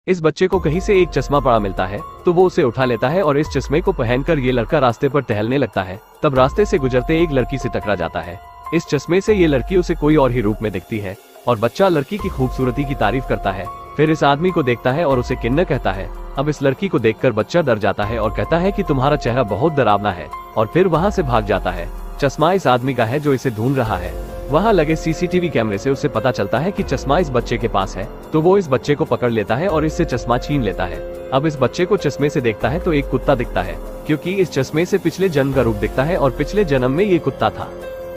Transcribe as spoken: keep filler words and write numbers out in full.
इस बच्चे को कहीं से एक चश्मा पड़ा मिलता है तो वो उसे उठा लेता है और इस चश्मे को पहनकर ये लड़का रास्ते पर टहलने लगता है। तब रास्ते से गुजरते एक लड़की से टकरा जाता है। इस चश्मे से ये लड़की उसे कोई और ही रूप में दिखती है और बच्चा लड़की की खूबसूरती की तारीफ करता है। फिर इस आदमी को देखता है और उसे किन्नर कहता है। अब इस लड़की को देखकर बच्चा डर जाता है और कहता है कि तुम्हारा चेहरा बहुत डरावना है और फिर वहाँ से भाग जाता है। चश्मा इस आदमी का है जो इसे ढूंढ रहा है। वहाँ लगे सीसीटीवी कैमरे से उसे पता चलता है कि चश्मा इस बच्चे के पास है, तो वो इस बच्चे को पकड़ लेता है और इससे चश्मा छीन लेता है। अब इस बच्चे को चश्मे से देखता है तो एक कुत्ता दिखता है, क्योंकि इस चश्मे से पिछले जन्म का रूप दिखता है और पिछले जन्म में ये कुत्ता था।